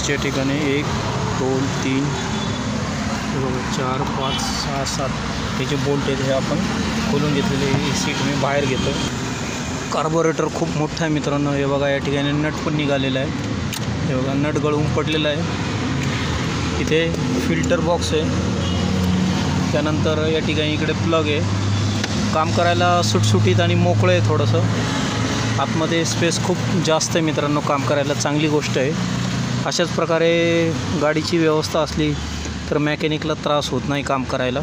सीटच्या ठिकाणी 1 2 3 4 5 6 7 हे जे बोल्ट आहेत हे आपण खोलून घेतलेले. ही सीट मी बाहेर घेतो. कार्बोरेटर खूप मोठा आहे मित्रांनो. हे बघा, या ठिकाणी नट पण निघालेला आहे. हे बघा, नट गळून पडलेला आहे. इथे फिल्टर बॉक्स आहे. त्यानंतर या ठिकाणी इकडे प्लग आहे. काम करायला सुटसुटीत आणि मोकळं आहे थोडंसं. आतमध्ये स्पेस खूप जास्त आहे मित्रांनो. काम करायला चांगली गोष्ट आहे. अशाच प्रकारे गाडीची व्यवस्था असली तर मेकॅनिकला त्रास होत नाही काम करायला.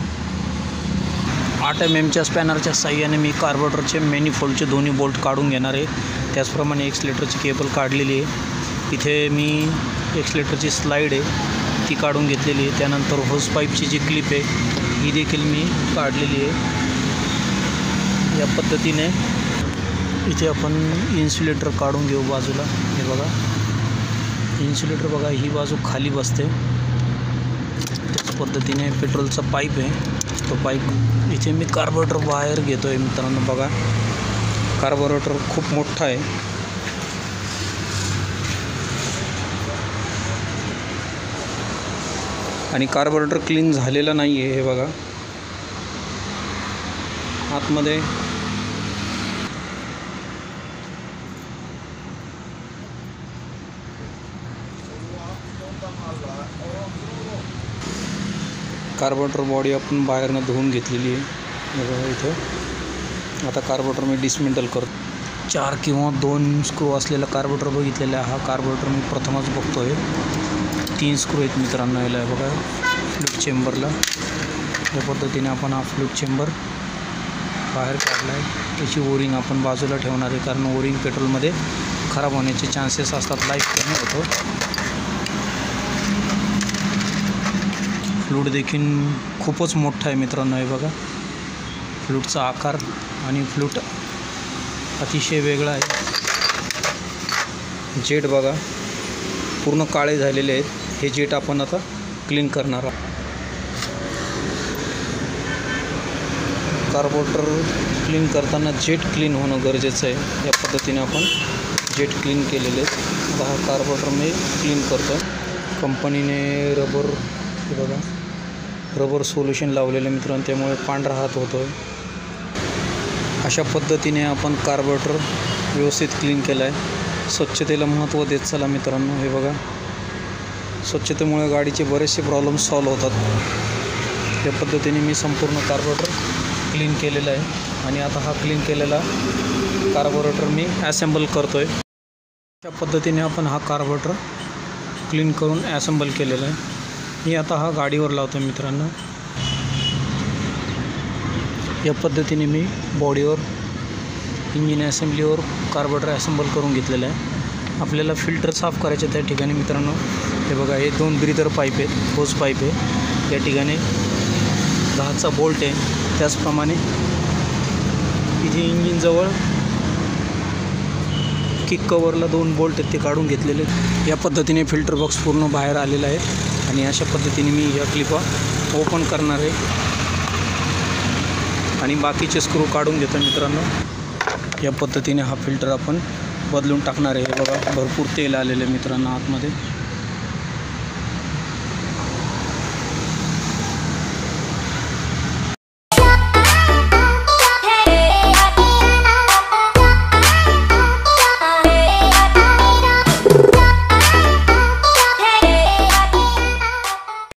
8 mm स्पॅनरच्या साह्याने मी कार्बोरेटरचे मॅनिफोल्डचे दोन्ही बोल्ट काढून घेणार आहे. त्याचप्रमाणे एक्सलेटरची केबल काढलेली आहे. इथे मी एक्सलेटरची स्लाईड आहे ती काढून घेतलेली आहे. त्यानंतर होस पाईपची जी क्लिप आहे ही देखील मी काढलेली आहे. या पद्धतीने इथे आपण इन्सुलेटर काढून घेऊ बाजूला. हे बघा, इन्सुलेटर बघा, ही बाजू खाली बसते. त्याच पद्धतीने पेट्रोलचा पाईप आहे, तो पाईप इथे मी कार्बोरेटर बाहेर घेतो आहे मित्रांनो. बघा, कार्बोरेटर खूप मोठा आहे. आणि कार्बोरेटर क्लीन झालेला नाही आहे. हे बघा, आतमध्ये कार्बोरेटर बॉडी आपण बाहेरनं धुवून घेतलेली आहे. हे बघा इथं. आता कार्बोरेटर मी डिसमेंटल करतो. 4 किंवा 2 स्क्रू असलेला कार्बोरेटर बघितलेला आहे. हा कार्बोरेटर मी प्रथमच बघतो आहे. 3 स्क्रू आहेत मित्रांनो याला. बघा, फ्लूइड चेंबरला या पद्धतीने आपण हा फ्लूइड चेंबर बाहेर काढला आहे. त्याची ओरिंग आपण बाजूला ठेवणार आहे, कारण ओरिंग पेट्रोलमध्ये खराब होण्याचे चान्सेस असतात. लाईफ कमी होतो. फ्लूइड देखील खूपच मोठा आहे मित्रांनो. हे बघा, फ्लूइडचा आकार आणि फ्लूइड अतिशय वेगळा आहे. जेट बघा, पूर्ण काळे झालेले आहेत. हे जेट आपण आता क्लीन करणार आहोत. कार्बोरेटर क्लीन करताना जेट क्लीन होणं गरजेचं आहे. या पद्धतीने आपण जेट क्लीन केलेले आहेत. हा कार्बोरेटर मी क्लीन करतो. कंपनीने रबर, हे बघा, रबर सोल्युशन लावलेलं मित्रांनो, त्यामुळे पांढरा हात होतो. अशा पद्धतीने आपण कार्बोरेटर व्यवस्थित क्लीन केला आहे. स्वच्छतेला महत्त्व देत चला मित्रांनो. हे बघा, स्वच्छतेमुळे गाडीचे बरेचसे प्रॉब्लेम सॉल्व होतात. या पद्धतीने मी संपूर्ण कार्बोरेटर क्लीन केलेला आहे. आणि आता हा क्लीन केलेला कार्बोरेटर मी ॲसेंबल करतो आहे. अशा पद्धतीने आपण हा कार्बोरेटर क्लीन करून ॲसेंबल केलेला आहे. मी आता हा गाडीवर लावतो मित्रांनो. या पद्धतीने मी बॉडीवर, इंजिन असेंब्लीवर कार्बोरेटर ॲसेंबल करून घेतलेलं आहे. आपल्याला फिल्टर साफ करायचे त्या ठिकाणी मित्रांनो. हे बघा, हे 2 ब्रीदर पाईप आहेत, होस पाईप आहे. या ठिकाणी 10चा बोल्ट आहे. त्याचप्रमाणे इथे इंजिनजवळ किक कवरला 2 बोल्ट आहेत, ते काढून घेतलेले आहेत. या पद्धतीने फिल्टर बॉक्स पूर्ण बाहेर आलेला आहे. आणि अशा पद्धतीने मी या क्लिपा ओपन करणार आहे आणि बाकीचे स्क्रू काढून घेतो मित्रांनो. या पद्धतीने हा फिल्टर आपण बदलून टाकणार आहे. हे बघा, भरपूर तेल आलेलं आहे मित्रांनो आतमध्ये.